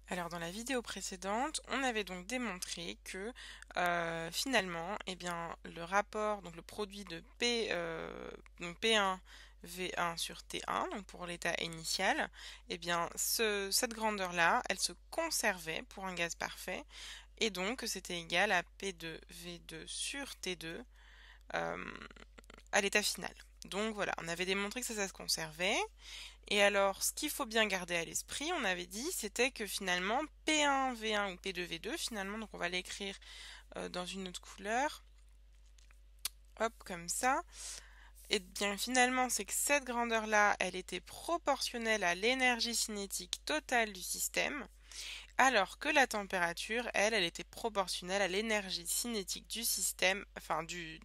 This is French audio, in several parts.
Alors dans la vidéo précédente, on avait donc démontré que finalement, eh bien, le rapport, donc le produit de donc P1 V1 sur T1, donc pour l'état initial, eh bien cette grandeur-là, elle se conservait pour un gaz parfait, et donc c'était égal à P2 V2 sur T2 euh, à l'état final. Donc voilà, on avait démontré que ça se conservait. Et alors, ce qu'il faut bien garder à l'esprit, on avait dit, c'était que finalement, P1, V1 ou P2, V2, finalement, donc on va l'écrire dans une autre couleur, hop, comme ça. Et bien finalement, c'est que cette grandeur-là, elle était proportionnelle à l'énergie cinétique totale du système, alors que la température, elle était proportionnelle à l'énergie cinétique du système, enfin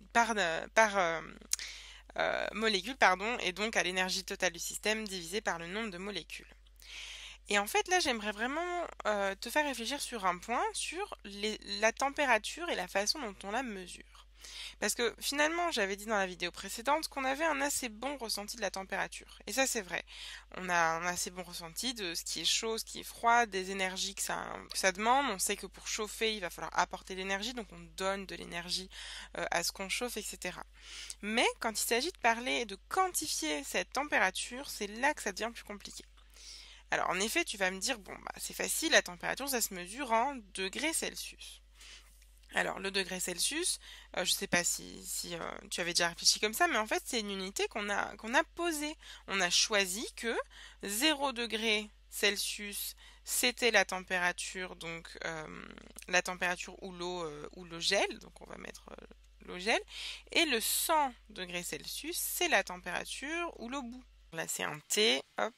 par molécule, pardon, et donc à l'énergie totale du système divisée par le nombre de molécules. Et en fait, là, j'aimerais vraiment te faire réfléchir sur un point, sur la température et la façon dont on la mesure. Parce que finalement, j'avais dit dans la vidéo précédente qu'on avait un assez bon ressenti de la température. Et ça, c'est vrai. On a un assez bon ressenti de ce qui est chaud, ce qui est froid, des énergies que ça demande. On sait que pour chauffer, il va falloir apporter l'énergie, donc on donne de l'énergie à ce qu'on chauffe, etc. Mais quand il s'agit de parler et de quantifier cette température, c'est là que ça devient plus compliqué. Alors en effet, tu vas me dire, bon, bah, c'est facile, la température, ça se mesure en degrés Celsius. Alors le degré Celsius, je ne sais pas si tu avais déjà réfléchi comme ça, mais en fait c'est une unité qu'on a posée. On a choisi que 0 degré Celsius, c'était la température, donc la température où l'eau gèle, donc on va mettre l'eau gèle, et le 100 degrés Celsius, c'est la température où l'eau bout. Là c'est un T, hop.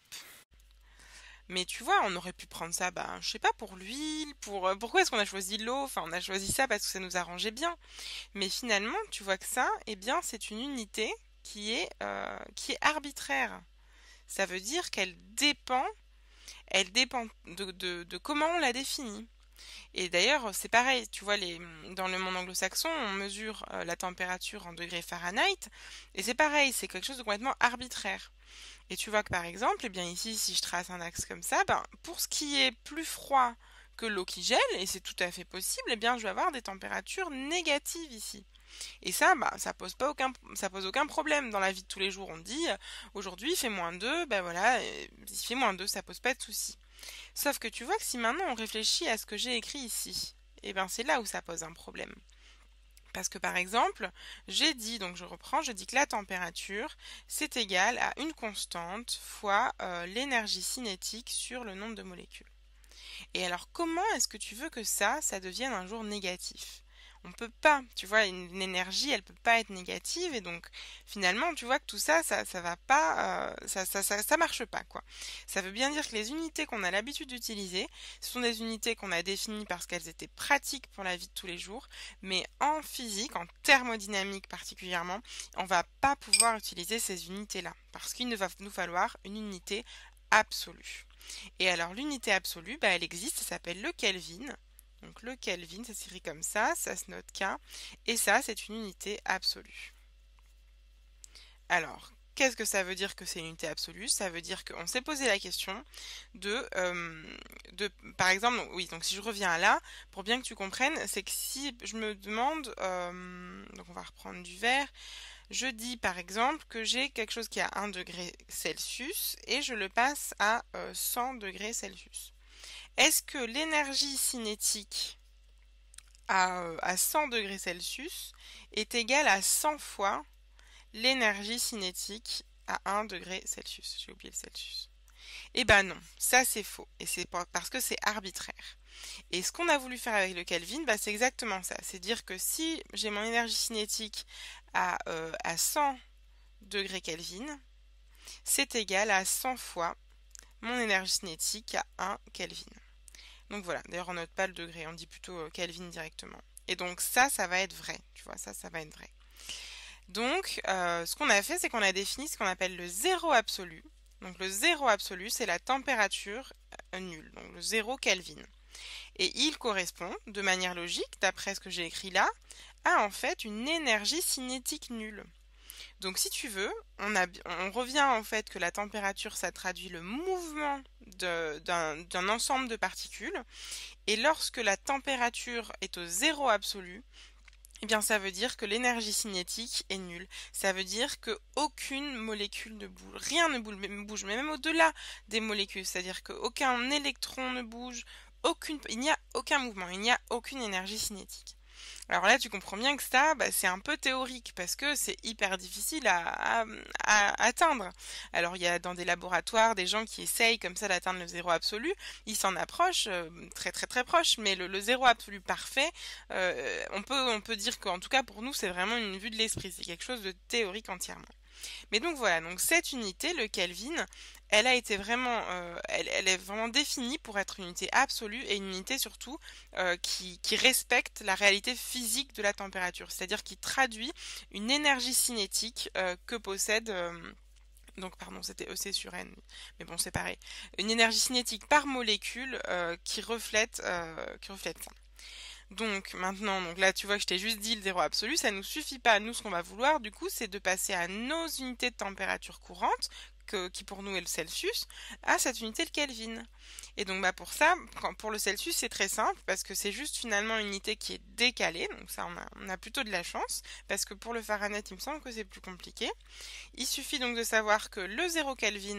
Mais tu vois, on aurait pu prendre ça, bah, je sais pas, pour l'huile, pourquoi est-ce qu'on a choisi l'eau? Enfin, on a choisi ça parce que ça nous arrangeait bien. Mais finalement, tu vois que ça, eh bien, c'est une unité qui est arbitraire. Ça veut dire elle dépend de comment on la définit. Et d'ailleurs, c'est pareil, tu vois, dans le monde anglo-saxon, on mesure la température en degrés Fahrenheit, et c'est pareil, c'est quelque chose de complètement arbitraire. Et tu vois que par exemple, eh bien ici, si je trace un axe comme ça, ben, pour ce qui est plus froid que l'eau qui gèle, et c'est tout à fait possible, eh bien je vais avoir des températures négatives ici. Et ça, bah, ça pose aucun problème dans la vie de tous les jours. On dit, aujourd'hui il fait -2, ben voilà, il fait -2, ça pose pas de souci. Sauf que tu vois que si maintenant on réfléchit à ce que j'ai écrit ici, eh ben c'est là où ça pose un problème. Parce que par exemple, j'ai dit, donc je reprends, je dis que la température, c'est égal à une constante fois l'énergie cinétique sur le nombre de molécules. Et alors comment est-ce que tu veux que ça devienne un jour négatif? On peut pas, tu vois, une énergie, elle peut pas être négative, et donc finalement, tu vois que tout ça, ça va pas, ça marche pas, quoi. Ça veut bien dire que les unités qu'on a l'habitude d'utiliser, ce sont des unités qu'on a définies parce qu'elles étaient pratiques pour la vie de tous les jours, mais en physique, en thermodynamique particulièrement, on va pas pouvoir utiliser ces unités-là, parce qu'il ne va nous falloir une unité absolue. Et alors l'unité absolue, bah, elle existe, ça s'appelle le Kelvin. Donc le Kelvin, ça s'écrit comme ça se note K, et ça c'est une unité absolue. Alors, qu'est-ce que ça veut dire que c'est une unité absolue? Ça veut dire qu'on s'est posé la question par exemple, oui, donc si je reviens à là, pour bien que tu comprennes, c'est que si je me demande, donc on va reprendre du vert, je dis par exemple que j'ai quelque chose qui a 1 degré Celsius et je le passe à 100 degrés Celsius. Est-ce que l'énergie cinétique à 100 degrés Celsius est égale à 100 fois l'énergie cinétique à 1 degré Celsius? J'ai oublié le Celsius. Eh ben non, ça c'est faux. Et c'est parce que c'est arbitraire. Et ce qu'on a voulu faire avec le Kelvin, bah, c'est exactement ça. C'est dire que si j'ai mon énergie cinétique à 100 degrés Kelvin, c'est égal à 100 fois mon énergie cinétique à 1 Kelvin. Donc voilà, d'ailleurs on note pas le degré, on dit plutôt Kelvin directement. Et donc ça va être vrai, tu vois, ça va être vrai. Donc ce qu'on a fait, c'est qu'on a défini ce qu'on appelle le zéro absolu. Donc le zéro absolu, c'est la température nulle, donc le 0 Kelvin. Et il correspond, de manière logique, d'après ce que j'ai écrit là, à en fait une énergie cinétique nulle. Donc si tu veux, on revient en fait que la température, ça traduit le mouvement d'un ensemble de particules. Et lorsque la température est au zéro absolu, eh bien ça veut dire que l'énergie cinétique est nulle. Ça veut dire que aucune molécule ne bouge, rien ne bouge, mais même au-delà des molécules. C'est-à-dire qu'aucun électron ne bouge, il n'y a aucun mouvement, il n'y a aucune énergie cinétique. Alors là, tu comprends bien que ça, c'est un peu théorique parce que c'est hyper difficile à atteindre. Alors il y a dans des laboratoires des gens qui essayent comme ça d'atteindre le zéro absolu. Ils s'en approchent très très très proche, mais le zéro absolu parfait, on peut dire qu'en tout cas pour nous c'est vraiment une vue de l'esprit. C'est quelque chose de théorique entièrement. Mais donc voilà, donc cette unité, le Kelvin, elle a été vraiment, elle est vraiment définie pour être une unité absolue et une unité surtout qui respecte la réalité physique de la température, c'est-à-dire qui traduit une énergie cinétique que possède donc pardon, c'était EC sur N, mais bon c'est pareil. Une énergie cinétique par molécule qui reflète ça. Donc maintenant, donc là tu vois que je t'ai juste dit le zéro absolu, ça nous suffit pas. Nous ce qu'on va vouloir du coup c'est de passer à nos unités de température courante, qui pour nous est le Celsius, à cette unité le Kelvin. Et donc pour ça, pour le Celsius c'est très simple parce que c'est juste finalement une unité qui est décalée, donc ça on a plutôt de la chance, parce que pour le Fahrenheit il me semble que c'est plus compliqué. Il suffit donc de savoir que le 0 Kelvin,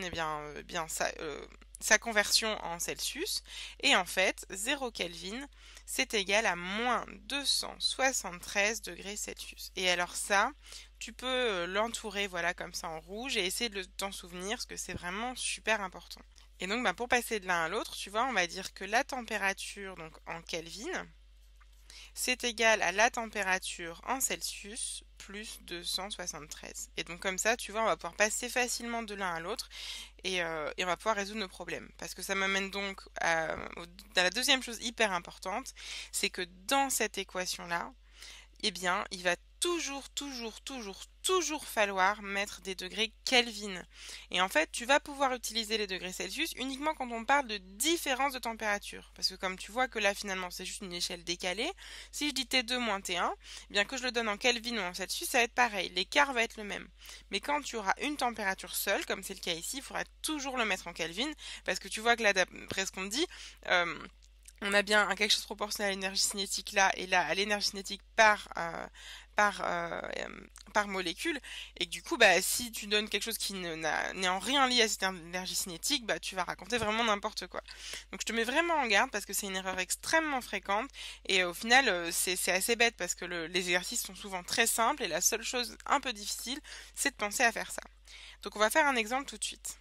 sa conversion en Celsius, et en fait 0 Kelvin c'est égal à moins 273 degrés Celsius. Et alors ça, tu peux l'entourer voilà comme ça en rouge et essayer de t'en souvenir parce que c'est vraiment super important. Et donc pour passer de l'un à l'autre, tu vois, on va dire que la température donc en Kelvin, c'est égal à la température en Celsius plus 273. Et donc comme ça, tu vois, on va pouvoir passer facilement de l'un à l'autre et on va pouvoir résoudre nos problèmes. Parce que ça m'amène donc à la deuxième chose hyper importante, c'est que dans cette équation-là, eh bien, il va toujours falloir mettre des degrés Kelvin. Et en fait, tu vas pouvoir utiliser les degrés Celsius uniquement quand on parle de différence de température. Parce que comme tu vois que là, finalement, c'est juste une échelle décalée, si je dis T2 moins T1, eh bien que je le donne en Kelvin ou en Celsius, ça va être pareil. L'écart va être le même. Mais quand tu auras une température seule, comme c'est le cas ici, il faudra toujours le mettre en Kelvin, parce que tu vois que là, d'après ce qu'on me dit, on a bien quelque chose proportionnel à l'énergie cinétique là et là à l'énergie cinétique par, euh, par molécule et que du coup si tu donnes quelque chose qui n'est en rien lié à cette énergie cinétique, tu vas raconter vraiment n'importe quoi. Donc je te mets vraiment en garde parce que c'est une erreur extrêmement fréquente et au final c'est assez bête parce que les exercices sont souvent très simples et la seule chose un peu difficile c'est de penser à faire ça. Donc on va faire un exemple tout de suite.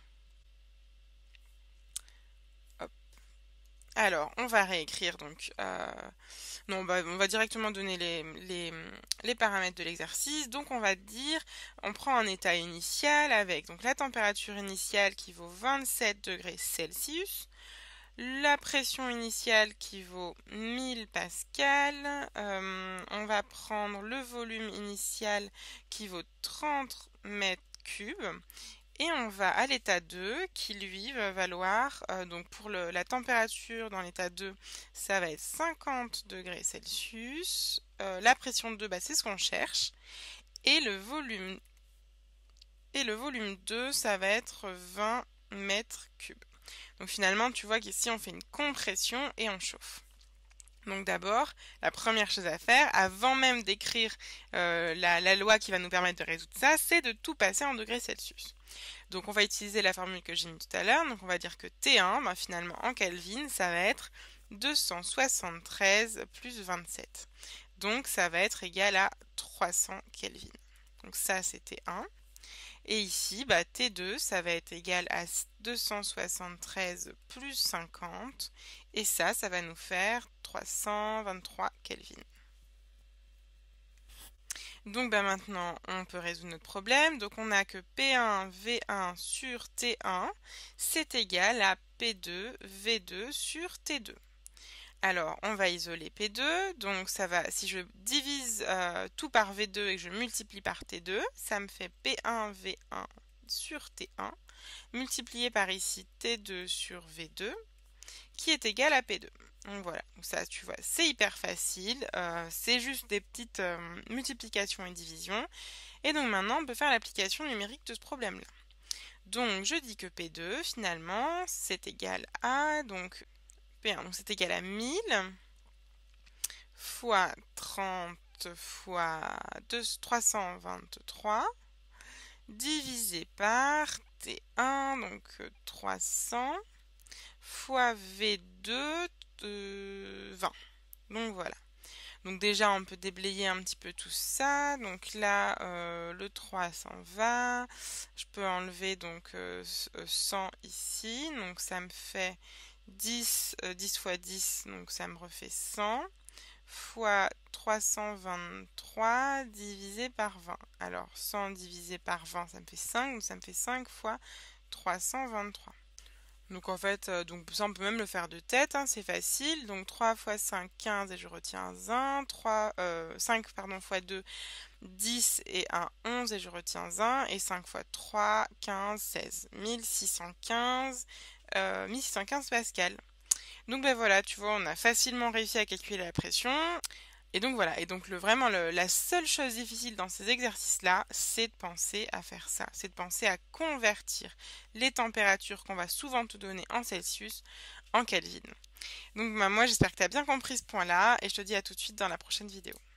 Alors, on va réécrire donc. Non, on va directement donner les paramètres de l'exercice. Donc, on va dire, on prend un état initial avec donc la température initiale qui vaut 27 degrés Celsius, la pression initiale qui vaut 1000 pascal. On va prendre le volume initial qui vaut 30 mètres cubes. Et on va à l'état 2 qui lui va valoir, donc pour la température dans l'état 2, ça va être 50 degrés Celsius. La pression de 2, c'est ce qu'on cherche. Et le volume 2, ça va être 20 mètres cubes. Donc finalement, tu vois qu'ici, on fait une compression et on chauffe. Donc d'abord, la première chose à faire, avant même d'écrire la loi qui va nous permettre de résoudre ça, c'est de tout passer en degrés Celsius. Donc on va utiliser la formule que j'ai mise tout à l'heure. Donc on va dire que T1, finalement en Kelvin, ça va être 273 plus 27. Donc ça va être égal à 300 Kelvin. Donc ça c'est T1. Et ici, T2, ça va être égal à 273 plus 50. Et ça va nous faire 323 Kelvin. Donc maintenant, on peut résoudre notre problème. Donc on a que P1 V1 sur T1, c'est égal à P2 V2 sur T2. Alors, on va isoler P2. Donc ça va, si je divise tout par V2 et que je multiplie par T2, ça me fait P1 V1 sur T1, multiplié par ici T2 sur V2, qui est égal à P2. Donc voilà, donc ça tu vois, c'est hyper facile, c'est juste des petites multiplications et divisions. Et donc maintenant on peut faire l'application numérique de ce problème-là. Donc je dis que P2 finalement c'est égal à, donc P1, donc c'est égal à 1000 fois 30 fois 323 divisé par T1, donc 300 fois V2 de 20. Donc voilà. Donc déjà on peut déblayer un petit peu tout ça. Donc là le 3 s'en va. Je peux enlever donc 100 ici. Donc ça me fait 10, 10 fois 10, donc ça me refait 100 fois 323 divisé par 20. Alors 100 divisé par 20 ça me fait 5, donc ça me fait 5 fois 323. Donc en fait, donc ça on peut même le faire de tête, hein, c'est facile. Donc 3 fois 5, 15 et je retiens 1. 5 pardon, fois 2, 10 et 1, 11 et je retiens 1. Et 5 fois 3, 15, 16. 1615, 1615 pascal. Donc ben voilà, tu vois, on a facilement réussi à calculer la pression. Et donc voilà, et donc vraiment la seule chose difficile dans ces exercices-là, c'est de penser à faire ça, c'est de penser à convertir les températures qu'on va souvent te donner en Celsius en Kelvin. Donc bah, moi j'espère que tu as bien compris ce point-là et je te dis à tout de suite dans la prochaine vidéo.